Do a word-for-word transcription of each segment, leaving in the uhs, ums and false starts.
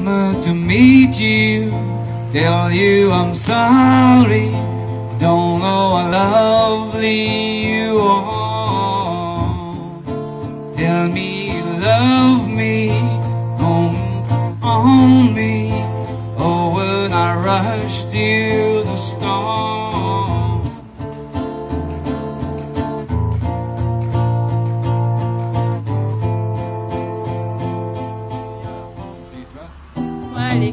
come to meet you, tell you I'm sorry, don't know how lovely you are. Tell me you love me, on, on me, oh when I rush to the storm. Allez.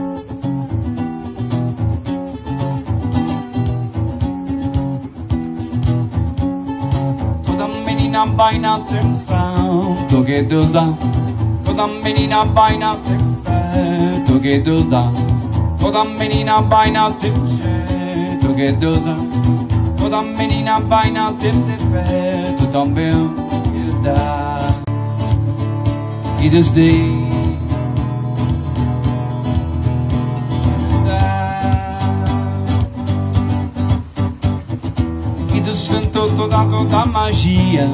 Toda menina vai na atenção, toque Deus dá. Toda menina vai na atenção, toque Deus dá. Toda menina vai na atenção, toque Deus dá. Toda menina vai na atenção, tu também Deus dá. E Deus dá. Sinto toda, toda a magia.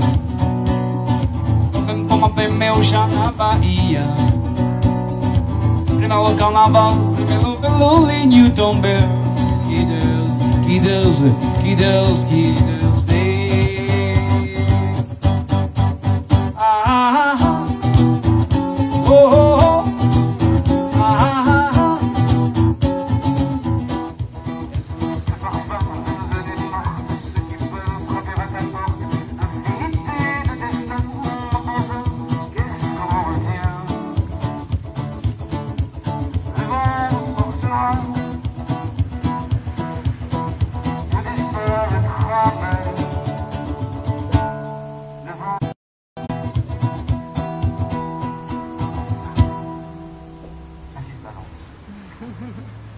Vem como bem meu já na Bahia. Primeiro carnaval, primeiro pelourinho também. Que Deus, que Deus, que Deus, que Deus dê. Ah, ah, ah. Oh, oh, oh. Ah, ah, ah. Balance.